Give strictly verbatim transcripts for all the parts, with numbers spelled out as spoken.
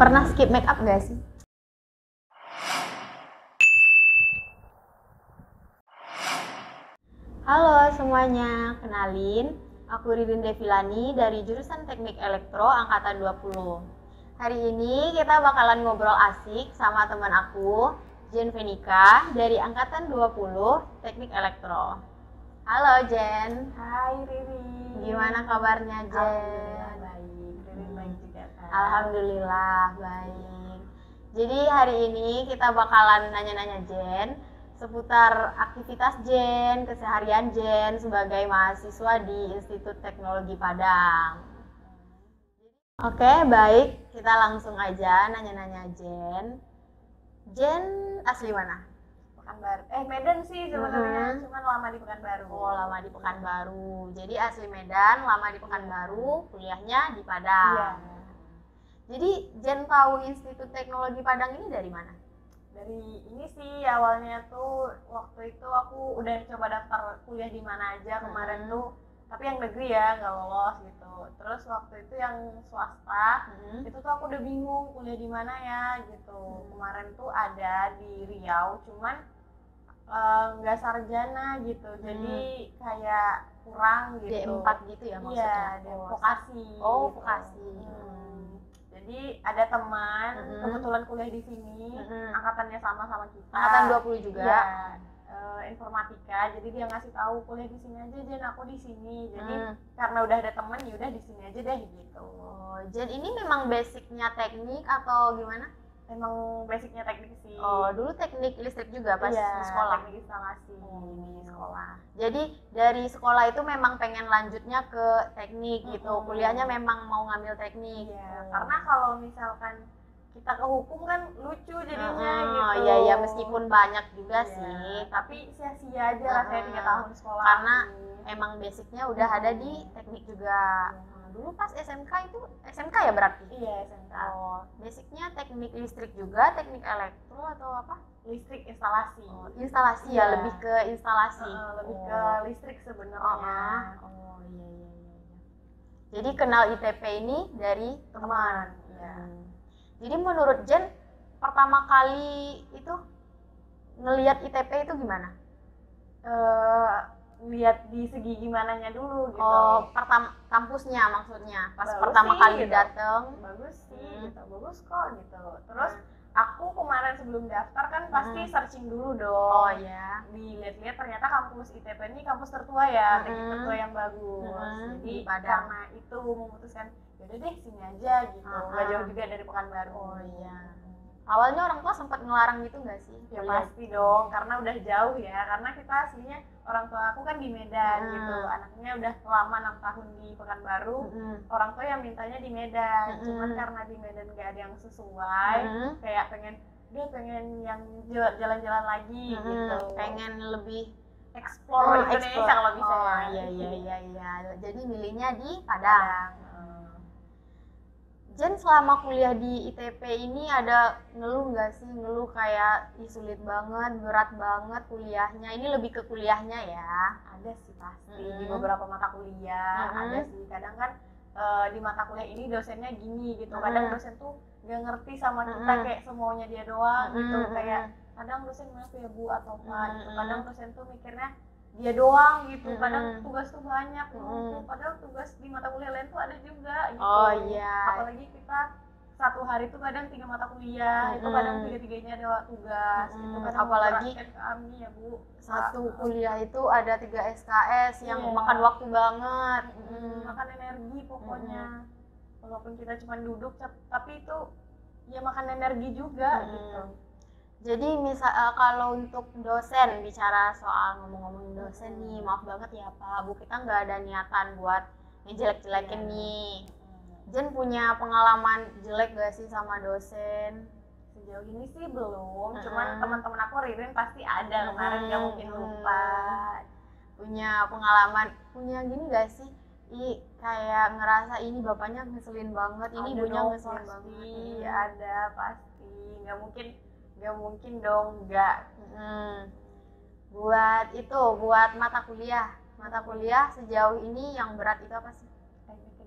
Pernah skip make up gak sih? Halo semuanya, kenalin, aku Ridin Devilani dari jurusan Teknik Elektro Angkatan dua puluh. Hari ini kita bakalan ngobrol asik sama teman aku, Jen Venika dari Angkatan dua puluh Teknik Elektro. Halo Jen. Hai Riri. Gimana kabarnya Jen? Alhamdulillah baik. Riri baik juga kan? Alhamdulillah baik. Jadi hari ini kita bakalan nanya-nanya Jen seputar aktivitas Jen, keseharian Jen sebagai mahasiswa di Institut Teknologi Padang. Oke, baik. Kita langsung aja nanya-nanya Jen. Jen asli mana? Pekanbaru. Eh, Medan sih sebenarnya, Hmm. cuman lama di Pekanbaru. Oh, lama di Pekanbaru. Jadi asli Medan, lama di Pekanbaru, kuliahnya di Padang. Iya. Jadi Jen tahu Institut Teknologi Padang ini dari mana? Dari ini sih awalnya tuh waktu itu aku udah coba daftar kuliah di mana aja kemarin Hmm. tuh, tapi yang negeri ya nggak lolos gitu. Terus waktu itu yang swasta Hmm. itu tuh aku udah bingung kuliah di mana ya gitu. Hmm. Kemarin tuh ada di Riau, cuman eh, nggak sarjana gitu, jadi kayak kurang D gitu. empat gitu ya maksudnya? Iya, di Oh, vokasi. Oh, gitu. vokasi. Hmm. Jadi ada teman Mm-mm. kebetulan kuliah di sini, Mm-mm. angkatannya sama sama kita. Angkatan dua puluh juga? Iya, eh, informatika. Jadi dia ngasih tahu kuliah di sini aja, Jen, aku di sini. Jadi Hmm. karena udah ada teman, ya udah di sini aja deh gitu. Oh, Jen ini memang basicnya teknik atau gimana? Emang basicnya teknik sih. Oh, dulu teknik listrik juga pas iya, di sekolah? teknik instalasi di sekolah. Jadi dari sekolah itu memang pengen lanjutnya ke teknik gitu, Mm-mm. kuliahnya memang mau ngambil teknik. Iya, Oh. karena kalau misalkan kita ke hukum kan lucu jadinya Oh, gitu. iya iya meskipun banyak juga Iya, sih, tapi sia-sia aja Mm-mm. rasanya tiga tahun sekolah. Karena ini. emang basicnya udah ada di teknik juga. Iya. Dulu pas S M K itu S M K ya berarti? Iya, S M K. Oh, basicnya teknik listrik juga, teknik elektro atau apa? Listrik instalasi. Oh, instalasi Iya. ya, lebih ke instalasi. Heeh, lebih Oh. ke listrik sebenarnya. Oh, ah. Oh, iya iya iya. iya. Jadi kenal I T P ini dari Teman. Iya. Hmm. Jadi menurut Jen pertama kali itu ngelihat I T P itu gimana? Eh, lihat di segi gimananya dulu gitu. Oh, pertama kampusnya maksudnya. Pas Bagus pertama sih, kali gitu. dateng. Bagus sih Hmm. gitu. Bagus kok gitu. Terus Hmm. aku kemarin sebelum daftar kan pasti Hmm. searching dulu dong. Oh iya. Dilihat-lihat ternyata kampus I T P ini kampus tertua ya, Mm-mm. teknik tertua yang bagus. Mm-mm, Jadi di Padang. karena itu memutuskan yaudah deh sini aja gitu. Uh-uh. Nggak jauh juga dari Pekanbaru. Oh iya. Awalnya orang tua sempat ngelarang gitu nggak sih? Ya Kuliah? pasti dong, karena udah jauh ya. Karena kita aslinya orang tua aku kan di Medan Hmm. gitu. Anaknya udah lama enam tahun di Pekanbaru. Mm-mm. Orang tua yang mintanya di Medan. Mm-mm. Cuman karena di Medan nggak ada yang sesuai, Mm-mm. kayak pengen dia pengen yang jalan-jalan lagi Mm-mm. gitu. Pengen lebih explore Oh, Indonesia explore. kalau bisa. Oh, ya. iya iya iya iya. Jadi milihnya di Padang. Jen selama kuliah di I T P ini ada ngeluh nggak sih? Ngeluh kayak Ih, sulit banget, berat banget kuliahnya. Ini lebih ke kuliahnya ya. Ada sih pasti Mm-mm. di beberapa mata kuliah. Mm-mm. Ada sih kadang kan eh, di mata kuliah ini dosennya gini gitu. Kadang Mm-mm. dosen tuh nggak ngerti sama kita, Mm-mm. kayak semuanya dia doang gitu. Mm-mm. Kayak kadang dosen maaf ya Bu atau Pak gitu. Mm-mm. Kadang dosen tuh mikirnya dia doang gitu. Mm-mm. Kadang tugas tuh banyak Mm-mm. tuh. Padahal tugas di mata kuliah lain tuh ada juga gitu. Oh, iya. Apalagi kita satu hari tuh kadang tiga mata kuliah, itu Mm-mm. kadang tiga-tiganya ada tugas. Mm-mm. Itu kadang Apalagi memberatkan kami ya Bu. Satu Pak. kuliah itu ada tiga S K S yang Iya. makan waktu banget. Mm, Mm. makan energi pokoknya. Walaupun kita cuma duduk, cap- tapi itu ya makan energi juga Mm. gitu. Jadi misal eh, kalau untuk dosen, bicara soal ngomong-ngomongin dosen nih, maaf banget ya Pak, Bu, kita nggak ada niatan buat ngejelek-jelekin Iya. nih. Jen punya pengalaman jelek gak sih sama dosen? Sejauh ini sih belum, Mm. cuman teman-teman aku Ririn pasti ada kemarin, nggak Mm. mungkin lupa. Punya pengalaman, punya gini gak sih? Ih, kayak ngerasa ini bapaknya ngeselin banget, ini Ada ibunya dong, ngeselin pasti banget. ada pasti, nggak mungkin nggak mungkin dong nggak. Hmm. Buat itu, buat mata kuliah, mata kuliah sejauh ini yang berat itu apa sih? Teknik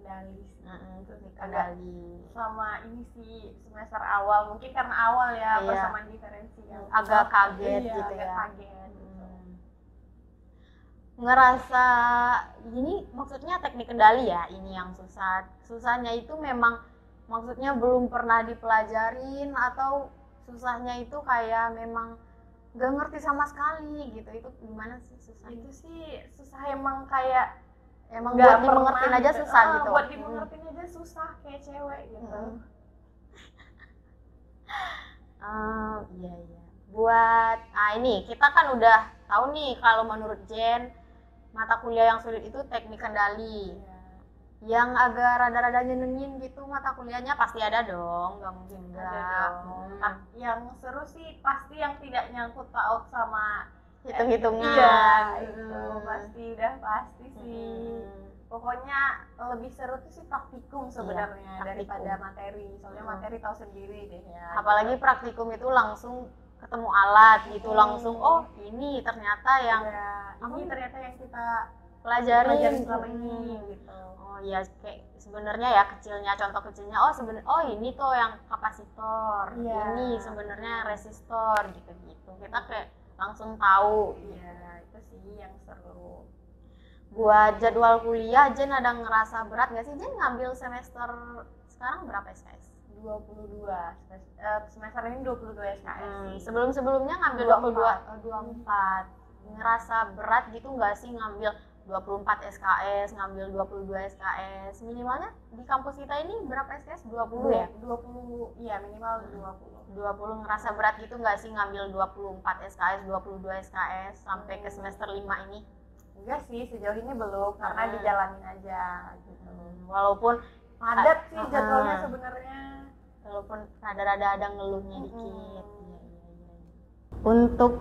kendali sih. Mm-mm, teknik Agak kendali. sama ini sih semester awal mungkin karena awal ya Iya. persamaan diferensi yang Agak kaget iya, gitu agak ya. kaget gitu. Hmm. Ngerasa ini maksudnya teknik kendali ya, ini yang susah. Susahnya itu memang maksudnya belum pernah dipelajarin atau susahnya itu kayak memang gak ngerti sama sekali gitu. Itu gimana sih susahnya? Itu sih susah emang kayak Emang nggak buat pernah dimengertiin aja gitu. susah Ah, gitu. buat Hmm. dimengertiin aja susah kayak cewek gitu. Hmm. Ah, iya iya. Buat ah ini kita kan udah tahu nih kalau menurut Jen mata kuliah yang sulit itu teknik kendali. Iya. Yang agak rada-rada nyenengin gitu mata kuliahnya pasti ada dong, nggak mungkin enggak. Ada dong. Hmm. Nah, yang seru sih pasti yang tidak nyangkut paut sama Hitung-hitungan. Iya, itu Hmm. pasti udah pasti sih. Hmm. Pokoknya lebih seru tuh sih praktikum sebenarnya Iya, daripada praktikum. materi. Soalnya Hmm. materi tahu sendiri deh ya. Apalagi praktikum itu langsung ketemu alat gitu, Hmm. langsung oh ini ternyata yang Iya, ini apa? ternyata yang kita pelajarin pelajari selama ini Hmm. gitu. Oh iya, kayak sebenarnya ya kecilnya, contoh kecilnya oh seben oh ini tuh yang kapasitor, Iya. ini sebenarnya resistor gitu-gitu. Kita kayak langsung tahu. Iya, itu sih yang seru. Buat jadwal kuliah, Jen ada ngerasa berat nggak sih? Jen ngambil semester sekarang berapa S K S? dua puluh dua Semester- eh, semester ini dua puluh dua S K S Hmm, sih. sebelum-sebelumnya ngambil dua dua puluh dua, puluh empat. oh, dua puluh empat. Ngerasa berat gitu nggak sih ngambil dua puluh empat S K S, ngambil dua puluh dua S K S? Minimalnya di kampus kita ini berapa S K S? dua puluh ya? dua puluh, iya minimal dua puluh. dua puluh. Ngerasa berat gitu nggak sih ngambil dua puluh empat S K S, dua puluh dua S K S sampai ke semester lima ini? Enggak sih, sejauh ini belum karena Hmm. dijalanin aja gitu. Walaupun Padat sih Hmm. jadwalnya sebenarnya. walaupun rada-rada ada ngeluhnya Mm-mm. dikit. Iya, iya, iya. Untuk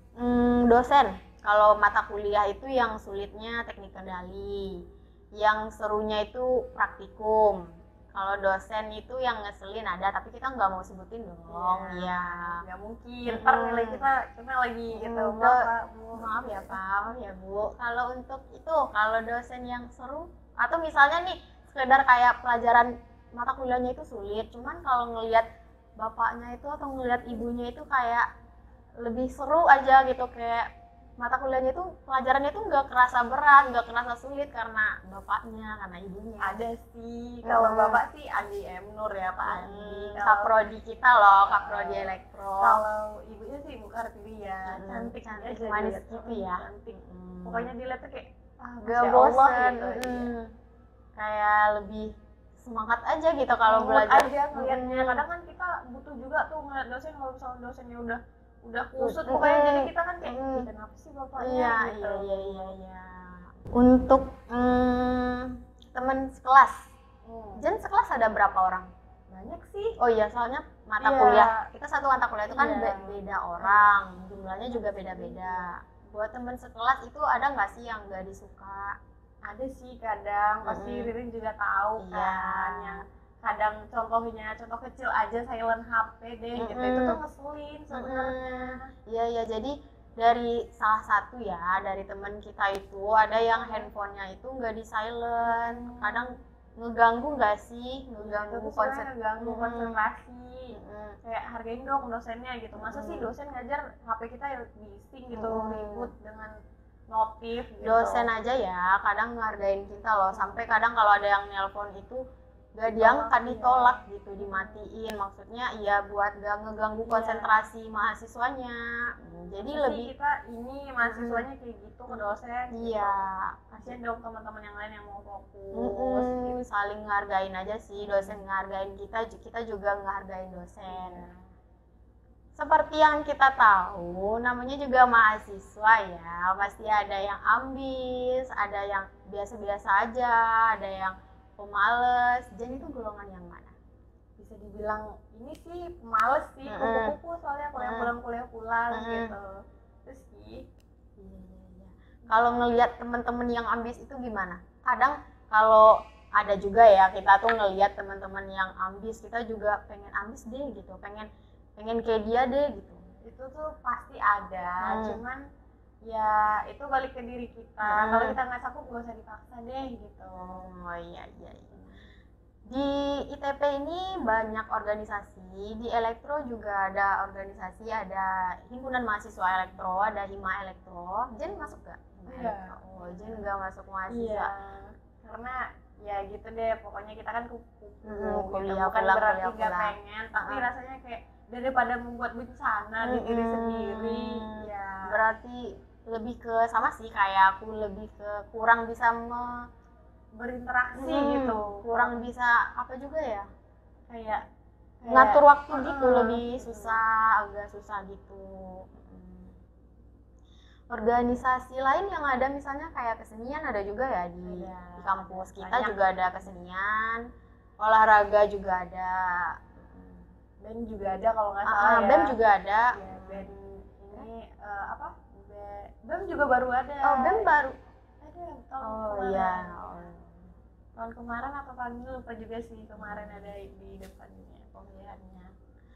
mm, dosen, kalau mata kuliah itu yang sulitnya teknik kendali, yang serunya itu praktikum. Kalau dosen itu yang ngeselin ada, tapi kita nggak mau sebutin dong. Iya. Nggak mungkin. Mm-mm. Ntar nilai kita kita lagi gitu. Mm, Enggak, do- Pak. Bu. Maaf ya Pak, maaf ya Bu. Kalau untuk itu, kalau dosen yang seru, atau misalnya nih sekedar kayak pelajaran mata kuliahnya itu sulit, cuman kalau ngelihat bapaknya itu atau ngelihat ibunya itu kayak lebih seru aja gitu, kayak mata kuliahnya itu pelajarannya itu nggak kerasa berat, nggak kerasa sulit karena bapaknya, karena ibunya. Ada sih. Kalau Hmm. bapak sih Andi M Nur ya Pak Andi. Hmm, Kalau- kaprodi kita loh, kaprodi elektro. Kalau ibunya sih Ibu Kartilia, Hmm, cantik, cantik, aja manis dilihat. gitu ya. Cantik. Hmm. Pokoknya dilihat tuh kayak ah, Gak Masya Allah bosen, gitu. Iya. mm. kayak lebih semangat aja gitu kalau Mood belajar. aja ngeliatnya. Mm. Kadang kan kita butuh juga tuh ngeliat dosen, kalau misalnya dosennya udah udah kusut Mm. pokoknya, jadi kita kan kayak Mm. "Ih, kenapa sih bapaknya Iya, gitu." iya, iya, iya, iya. Untuk mm, teman sekelas, Hmm. Jen sekelas ada berapa orang? Banyak sih. Oh iya, soalnya mata Iya. kuliah kita satu mata kuliah itu kan Iya. be- beda orang, jumlahnya juga beda-beda. Buat teman sekelas itu ada nggak sih yang nggak disuka? Ada sih kadang, pasti Mm-mm. Ririn juga tahu Iya. kan, yang kadang contohnya contoh kecil aja silent H P deh gitu, itu Mm-mm. tuh ngeselin sebenarnya. Iya, iya, jadi dari salah satu ya, dari teman kita itu ada yang handphonenya itu nggak di silent, kadang ngeganggu nggak sih, Itu ngeganggu tuh konsep. sebenarnya ngeganggu Mm-mm. konsentrasi. Mm-mm. Kayak hargain dong dosennya gitu, masa sih Mm-mm. dosen ngajar H P kita ya bising gitu, Mm-mm. ribut dengan notif gitu. Dosen aja ya, kadang ngehargain kita loh, sampai kadang kalau ada yang nelpon itu gak diangkat, Ditolak, ditolak gitu, dimatiin. Maksudnya iya buat gak ngeganggu Iya. konsentrasi mahasiswanya. Hmm, Jadi Masa sih lebih kita ini mahasiswanya kayak gitu ke dosen gitu. iya. Kasian dong teman-teman yang lain yang mau fokus Mm-mm, gitu. saling ngehargain aja sih, dosen ngehargain kita, kita juga ngehargain dosen. Iya. Seperti yang kita tahu, namanya juga mahasiswa ya, pasti ada yang ambis, ada yang biasa-biasa aja, ada yang pemales. Jen itu golongan yang mana? Bisa dibilang ini sih males sih, Mm-mm. kupu-kupu soalnya kuliah Mm. pulang kuliah pulang Mm-mm. gitu. Terus sih Iya, iya, iya. Kalau ngelihat teman-teman yang ambis itu gimana? Kadang kalau ada juga ya, kita tuh ngelihat teman-teman yang ambis, kita juga pengen ambis deh gitu, pengen pengen kayak dia deh gitu. itu tuh pasti ada, Hmm. cuman ya itu balik ke diri kita. Hmm. Kalau kita nggak sanggup nggak usah dipaksa deh gitu. Oh iya iya. iya. Di I T P ini banyak organisasi, di elektro juga ada organisasi, ada himpunan mahasiswa elektro, ada hima elektro. Jen masuk gak? Iya. Oh, Jen nggak masuk mahasiswa. Iya, karena ya gitu deh, pokoknya kita kan kupu Hmm, gitu. kuliah Bukan pulang, berarti kuliah nggak pulang. pengen, tapi Uh-uh. rasanya kayak daripada membuat bencana di diri Hmm, sendiri, ya Berarti lebih ke sama sih kayak aku lebih ke kurang bisa me, berinteraksi hmm, gitu, kurang bisa apa juga ya? kayak Ngatur kayak, waktu gitu uh-uh. lebih susah, agak susah gitu. Hmm. Organisasi lain yang ada misalnya kayak kesenian ada juga ya di, Ada, di kampus kita banyak. juga ada kesenian, olahraga juga ada, band juga ada kalau nggak ah, salah ah, ya. band juga ada. Ya, band ini eh, apa? Be- band juga baru ada. Oh, band baru. Ada tahun Oh kemarin. iya. Oh. Tahun kemarin atau tahun ini lupa juga sih, kemarin ada di depannya pemilihannya.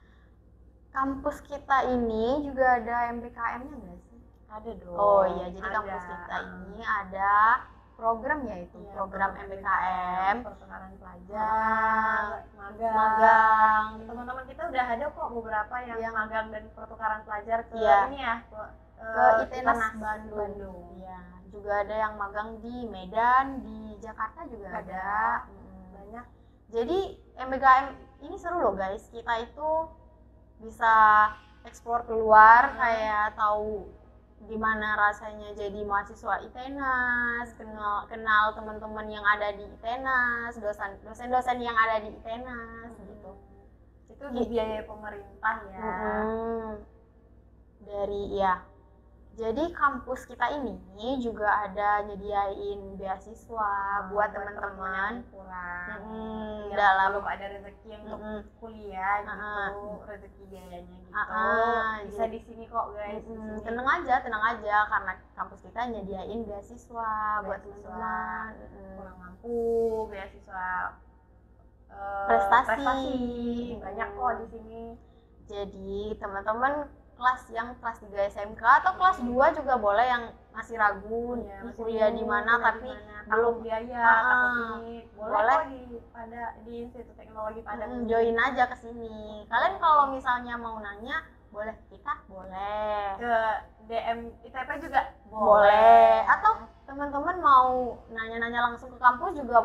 Kampus kita ini juga ada M B K M-nya nggak sih? Ada dong. Oh iya, jadi ada. kampus kita ini ada program yaitu Iya, program M B K M, pertukaran pelajar, magang. magang. Teman-teman kita udah ada kok beberapa yang, Yang- magang dan pertukaran pelajar ke Iya. ini ya, ke, ke eh, ITENAS ITENAS Bandung. Bandung. Iya, juga ada yang magang di Medan, di Jakarta juga ada. Ada. Hmm. Banyak. Jadi M B K M ini seru loh guys. Kita itu bisa eksplor keluar, Hmm. kayak tahu gimana rasanya jadi mahasiswa ITENAS, kenal kenal teman-teman yang ada di ITENAS, dosen dosen-dosen yang ada di ITENAS gitu. Itu dibiayai pemerintah ya. Hmm. Dari ya. Jadi kampus kita ini juga ada nyediain beasiswa buat teman-teman yang kurang. Hmm, yang dalam belum ada rezeki untuk Mm-mm. kuliah gitu, Uh-uh. rezeki biayanya gitu. Uh-uh, Bisa jadi- di sini kok guys. di Mm-mm, sini. tenang aja, tenang aja karena kampus kita nyediain beasiswa buat Beasiswa. teman-teman. Mm. Kurang mampu, beasiswa eh, Prestasi. prestasi. Banyak kok di sini. Jadi teman-teman kelas yang kelas tiga S M K atau kelas dua juga boleh yang masih ragu Iya, nih masih kuliah di bingung mana kuliah tapi di mana. belum takut biaya, Ah, takut ini. Boleh, boleh. kok di pada di Institut Teknologi Padang. mm, join aja ke sini. Kalian kalau misalnya mau nanya boleh kita boleh. Ke D M I T P juga Boleh. Atau teman-teman mau nanya-nanya langsung ke kampus juga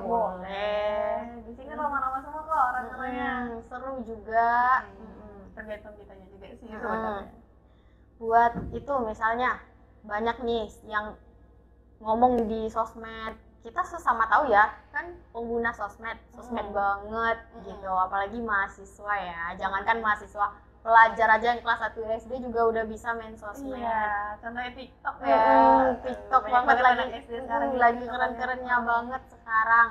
boleh. Di sini ramah-ramah semua kok orang-orangnya. Hmm, seru juga. Hmm. Hmm. Tergantung kitanya juga sih Hmm. sebenarnya. Buat itu misalnya banyak nih yang ngomong di sosmed, kita sesama tahu ya kan pengguna sosmed sosmed Hmm. banget Hmm. gitu, apalagi mahasiswa ya, jangankan mahasiswa, pelajar aja yang kelas satu S D juga udah bisa main sosmed. Iya, contohnya TikTok Hmm, ya. TikTok Banyak banget lagi, anak S D sekarang hmm, yang lagi TikTok keren-kerennya banyak. banget sekarang.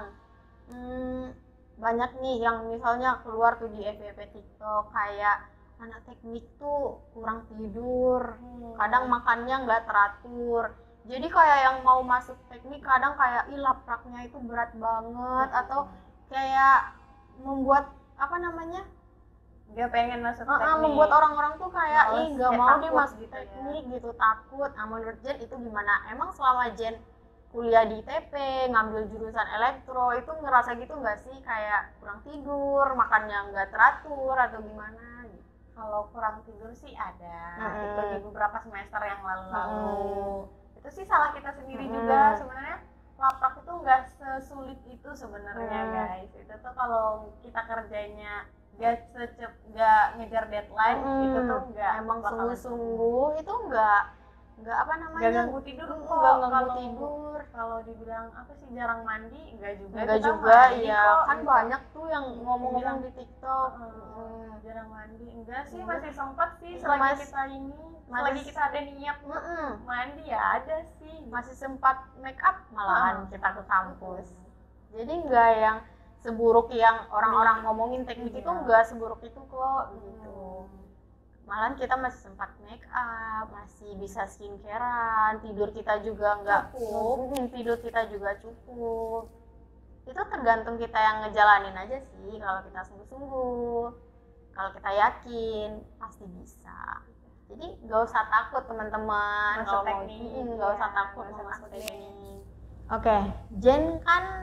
Hmm, banyak nih yang misalnya keluar tuh di F Y P TikTok kayak anak teknik tuh kurang tidur, Hmm. kadang makannya nggak teratur. Jadi kayak yang mau masuk teknik kadang kayak ih lapraknya itu berat banget, atau kayak membuat apa namanya? Dia pengen masuk Uh, uh, teknik. membuat orang-orang tuh kayak Males, ih nggak kayak mau deh takut masuk gitu ya. teknik gitu, takut. Nah, menurut Jen itu gimana? Emang selama Jen kuliah di I T P ngambil jurusan elektro itu ngerasa gitu nggak sih kayak kurang tidur, makannya nggak teratur atau gimana? Gitu. Kalau kurang tidur sih ada. Mm-mm. Itu di beberapa semester yang lalu-lalu. Mm-mm. Itu sih salah kita sendiri Mm-mm. juga sebenarnya. Laprak itu nggak sesulit itu sebenarnya Mm. guys. Itu tuh kalau kita kerjanya nggak secep nggak ngejar deadline, Mm, itu tuh nggak emang bakalan sungguh-sungguh itu nggak nggak apa namanya nggak ganggu tidur Mm, kok. nggak ganggu Kalau- tidur Kalau dibilang apa sih jarang mandi, enggak juga. enggak Kita juga mandi ya kok, kan gitu. banyak tuh yang ngomong-ngomong Bilang, di TikTok. "Eh, Mm. jarang mandi." Enggak sih, Enggak. masih sempat sih Iya, selagi Mas. kita ini, Masih- selagi kita ada niat Mm-mm. mandi ya ada sih. Masih sempat make up malahan Ah. kita ke kampus, jadi nggak yang seburuk yang orang-orang ngomongin teknik Iya. itu nggak seburuk itu kok gitu. Hmm. Malahan kita masih sempat make up, masih bisa skincarean, tidur kita juga nggak Cukup. Mm, tidur kita juga cukup. Itu tergantung kita yang ngejalanin aja sih. Kalau kita sungguh-sungguh, kalau kita yakin pasti bisa. Jadi nggak usah takut teman-teman Masuk kalau mau teknik, mm, nggak usah ya, takut nggak mau usah masuk takut. teknik. Oke, Jen kan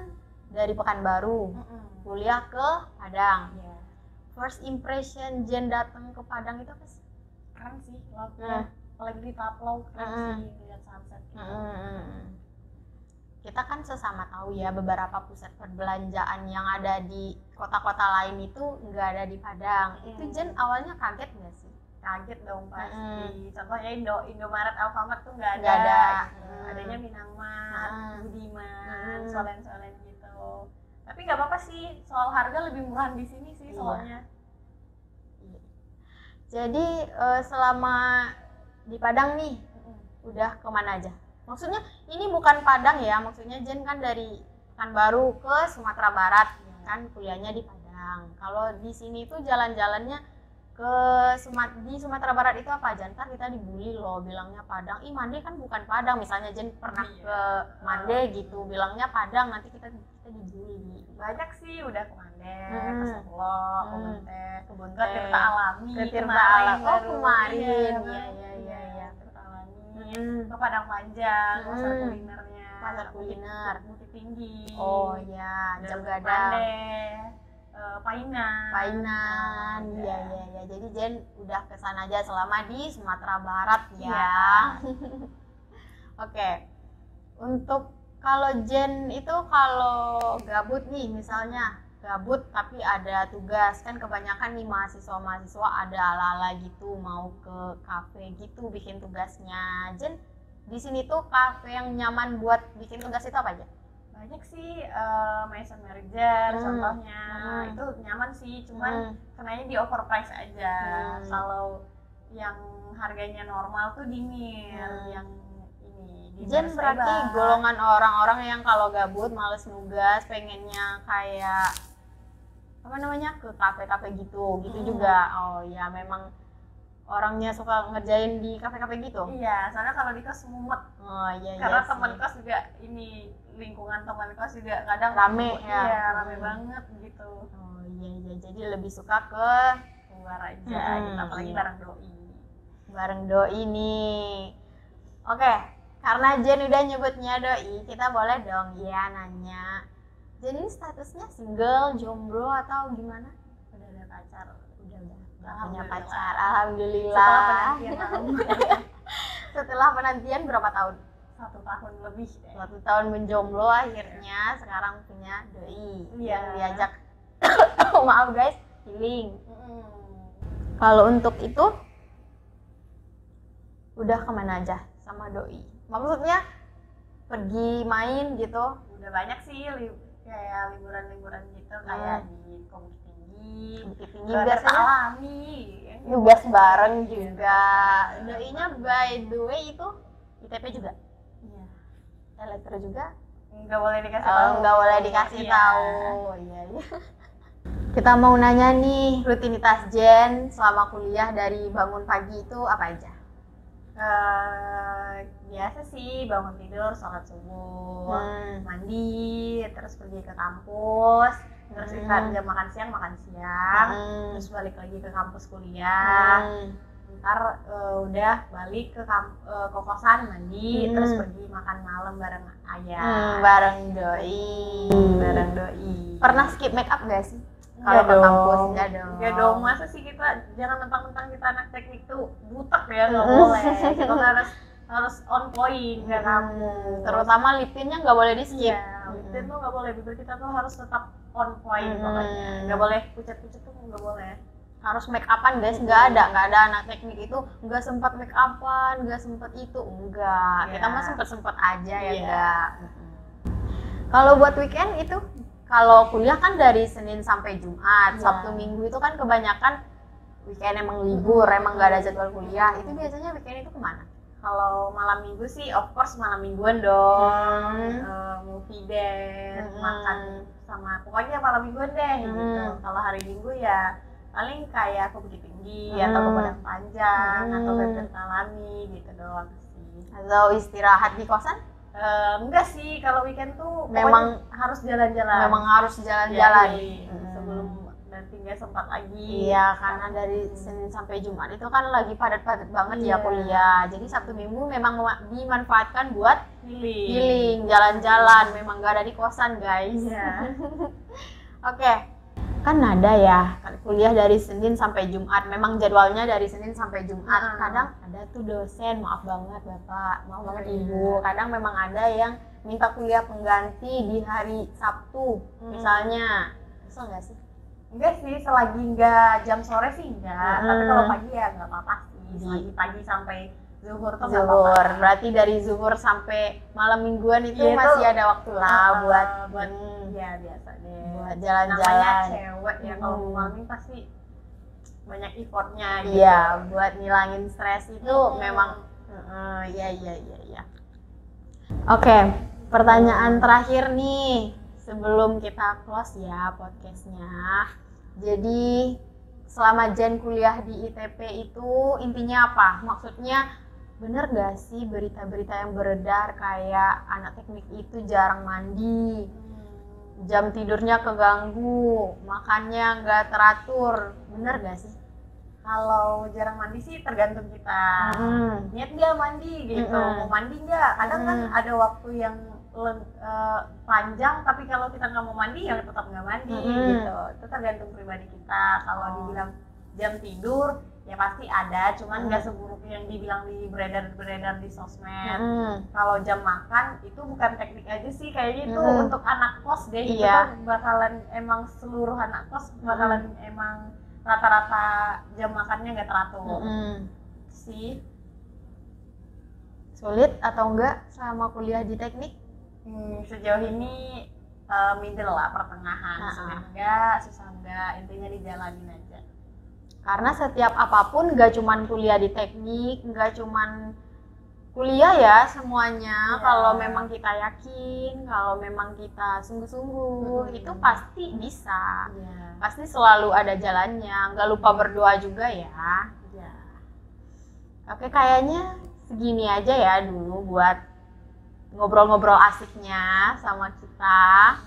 dari Pekanbaru Mm-mm. kuliah ke Padang. Iya. First impression Jen datang ke Padang itu apa sih? Keren sih lautnya. Hmm. Apalagi di Taplau keren Mm-mm. sih lihat sunset gitu. Hmm. Kita kan sesama tahu ya beberapa pusat perbelanjaan yang ada di kota-kota lain itu nggak ada di Padang. Hmm. Itu Jen awalnya kaget nggak sih? Kaget dong pasti. Mm-mm. Contohnya Indo Indomaret, Alfamart tuh nggak ada. Nggak ada. Gitu. Mm. Adanya Minangmart, Mm. Budiman, Mm. solen-solen gitu. Tapi nggak apa-apa sih, soal harga lebih murah di sini sih Iya. soalnya. Jadi eh, selama di Padang nih Mm-mm. udah kemana aja? Maksudnya ini bukan Padang ya, maksudnya Jen kan dari Pekanbaru ke Sumatera Barat, kan kuliahnya di Padang. Kalau di sini tuh jalan-jalannya ke Sumat di Sumatera Barat itu apa aja? Ntar kita dibully loh bilangnya Padang. Ih Mande kan bukan Padang, misalnya Jen pernah Iya. ke Mande gitu, bilangnya Padang, nanti kita kita dibully. Banyak sih udah ke Mande, Hmm. ke Solo, ke Hmm. Menteng, Kebun ke Tirta Alami, Ke Tirta kemarin Alam. Oh baru. kemarin, Iya, iya baru. iya iya iya. Tirta Alami, Hmm. ke Padang Panjang, Hmm. pasar kulinernya, Pasar kuliner. Bukit, Bukit Tinggi, Oh ya, dan Jam Gadang. Mande, eh, Painan, Painan, Nah, iya iya iya. Jadi Jen udah kesana aja selama di Sumatera Barat ya. Iya. Oke. Untuk kalau Jen itu kalau gabut nih misalnya gabut tapi ada tugas, kan kebanyakan nih mahasiswa-mahasiswa ada ala-ala gitu mau ke kafe gitu bikin tugasnya. Jen di sini tuh kafe yang nyaman buat bikin tugas itu apa aja? banyak sih, eh, Mason Manager Hmm. contohnya, Hmm. itu nyaman sih, cuman Hmm. kenanya di overprice aja. Hmm. Kalau yang harganya normal tuh di Mir, Hmm. yang ini di Jen Mir berarti Seba. golongan orang-orang yang kalau gabut males nugas pengennya kayak apa namanya ke kafe-kafe gitu gitu Hmm. juga. Oh ya memang orangnya suka ngerjain di kafe-kafe gitu. Iya, soalnya kalau di kos mumet, Oh iya iya karena sih. teman kos juga ini, lingkungan teman kos juga kadang Rame ya. iya, rame Hmm. banget gitu. Oh iya iya jadi lebih suka ke Keluar aja Hmm, gitu, apalagi iya. bareng doi. bareng doi nih. Oke, karena Jen udah nyebutnya doi, kita boleh dong ya nanya. Jen ini statusnya single, jomblo atau gimana? Udah ada pacar. Udah udah udah punya Alhamdulillah. pacar, alhamdulillah. Setelah penantian lama. Setelah penantian berapa tahun? Satu tahun lebih deh. Satu tahun menjomblo akhirnya sekarang punya doi Iya. yang diajak maaf guys healing. Mm. Kalau untuk itu udah kemana aja sama doi? Maksudnya pergi main gitu? Udah banyak sih li- kayak liburan-liburan gitu, kayak di Bukit Tinggi, Bukit Tinggi Tirta biasanya Alami. tugas bareng juga. Doinya by the way itu I T P juga, Iya. elektro juga. Nggak boleh dikasih Oh, tahu. nggak boleh dikasih Iya. tahu. Iya, iya. Kita mau nanya nih, rutinitas Jen selama kuliah dari bangun pagi itu apa aja? Eh, biasa sih bangun tidur, sholat subuh, Hmm. mandi, terus pergi ke kampus, terus Hmm. istirahat jam makan siang, makan siang, Hmm. terus balik lagi ke kampus kuliah. Hmm. Ntar eh, udah balik ke kamp- eh, ke kosan, mandi, Hmm. terus pergi makan malam bareng ayah. Hmm, bareng doi. Bareng doi. Pernah skip make up gak sih? Enggak Kalau ke dong. kampus enggak dong. Enggak dong, masa sih kita jangan mentang-mentang kita anak teknik tuh butek ya, nggak Mm. boleh. Kita harus harus on point kayak kamu. Hmm, terutama lip tintnya nggak boleh di skip. Iya, lip tint tuh nggak boleh, bibir kita tuh harus tetap on point Mm. pokoknya. Nggak boleh pucat-pucat tuh nggak boleh. Harus make upan guys, nggak ada nggak ada anak teknik itu nggak sempat make upan, nggak sempat itu enggak. Iya. Kita mah sempet sempet aja ya Iya. enggak. Kalau buat weekend itu, kalau kuliah kan dari Senin sampai Jumat, Iya. Sabtu Minggu itu kan kebanyakan weekend emang libur, emang nggak ada jadwal kuliah. Itu biasanya weekend itu kemana? Kalau malam minggu sih, of course malam mingguan dong. Hmm. Eh, movie date, Hmm. makan sama, pokoknya malam mingguan deh Hmm. gitu. Kalau hari minggu ya paling kayak ke Bukit Tinggi Hmm. atau ke Padang Panjang Hmm. atau ke Tirta Alami gitu doang sih. Atau istirahat di kosan? Eh, enggak sih, kalau weekend tuh Memang- pokoknya harus jalan-jalan. Memang harus jalan-jalan. Iya, Hmm. sebelum dan nanti nggak sempat lagi. Iya, karena dari Senin sampai Jumat itu kan lagi padat-padat banget ya Iya. kuliah. Jadi Sabtu Minggu memang mema- dimanfaatkan buat Healing. healing, jalan-jalan. Memang gak ada di kosan, guys. Iya. Oke, kan ada ya kuliah dari Senin sampai Jumat. Memang jadwalnya dari Senin sampai Jumat. Hmm. Kadang ada tuh dosen, maaf banget Bapak, maaf banget Iya. Ibu. Kadang memang ada yang minta kuliah pengganti di hari Sabtu, Hmm. misalnya. Bisa nggak sih? Enggak sih, selagi nggak jam sore sih enggak. Hmm. Tapi kalau pagi ya nggak apa-apa sih. Selagi pagi sampai zuhur tuh nggak apa-apa. Zuhur, berarti dari zuhur sampai malam mingguan itu Iya, masih itu, ada waktu lah uh, buat buat hmm, ya biasa deh. buat Namanya jalan-jalan. cewek ya, kalau Hmm. mau mami pasti banyak effortnya gitu. Iya, buat ngilangin stres itu Hmm. memang uh, iya iya iya iya. Oke, pertanyaan terakhir nih sebelum kita close ya podcastnya. Jadi selama Jen kuliah di I T P itu intinya apa? Maksudnya bener gak sih berita-berita yang beredar kayak anak teknik itu jarang mandi, Hmm. jam tidurnya keganggu, makannya nggak teratur, bener gak sih? Kalau jarang mandi sih tergantung kita. Hmm. Niat nggak mandi gitu, Mm-mm. mau mandi nggak? Kadang kan Mm-mm. ada waktu yang len- eh, panjang, tapi kalau kita nggak mau mandi ya tetap nggak mandi Mm-mm. gitu. Itu tergantung pribadi kita. Kalau Oh. dibilang jam tidur ya pasti ada, cuman Mm. nggak seburuk yang dibilang di beredar-beredar di sosmed. Hmm. Kalau jam makan itu bukan teknik aja sih, kayaknya itu Mm. untuk anak kos deh. Itu Iya. tuh bakalan emang seluruh anak kos bakalan emang rata-rata jam makannya nggak teratur Mm-mm. sih. Sulit atau enggak sama kuliah di teknik? Hmm, sejauh ini uh, middle lah, pertengahan. Ah, Sulit ah. enggak, susah enggak, intinya dijalanin aja. Karena setiap apapun nggak cuman kuliah di teknik, nggak cuman kuliah ya semuanya. Iya. Kalau memang kita yakin, kalau memang kita sungguh-sungguh, Hmm. itu pasti bisa. Iya. Pasti selalu ada jalannya. Nggak lupa berdoa juga ya. Iya. Oke, kayaknya segini aja ya dulu buat ngobrol-ngobrol asiknya sama kita.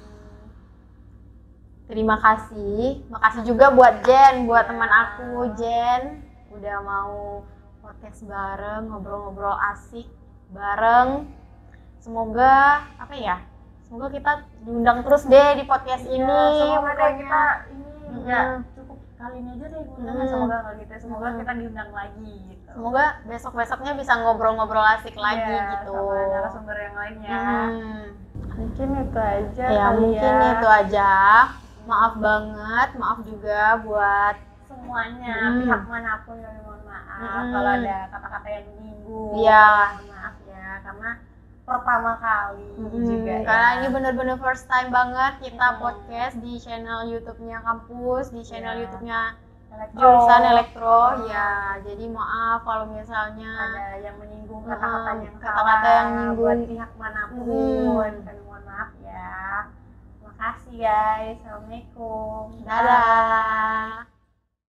Terima kasih. Makasih juga buat Jen, buat teman aku Jen. Udah mau podcast bareng, ngobrol-ngobrol asik bareng. Semoga apa ya? Semoga kita diundang terus deh di podcast Iya, ini. semoga deh pokoknya. kita ini enggak Mm-mm. cukup kali ini aja deh undangan, Mm. semoga enggak gitu. Semoga Mm. kita diundang lagi gitu. Semoga besok-besoknya bisa ngobrol-ngobrol asik lagi Iya, gitu. sama narasumber yang lainnya. Hmm. Mungkin itu aja Ya kali mungkin ya. itu aja. Maaf banget, maaf juga buat Semuanya, Hmm. pihak manapun kami mohon maaf Hmm. kalau ada kata-kata yang menyinggung. Iya. Mohon maaf ya, karena pertama kali Mm, juga ya. karena ini bener-bener first time banget kita Hmm. podcast di channel YouTube-nya kampus, di channel Iya. YouTube-nya Elektro. jurusan elektro. Hmm. Ya, jadi maaf kalau misalnya Ada yang menyinggung, Hmm, kata-kata yang kata-kata salah yang menyinggung. buat pihak manapun. Hmm. Kami mohon maaf ya. Terima kasih guys. Assalamualaikum. dadah.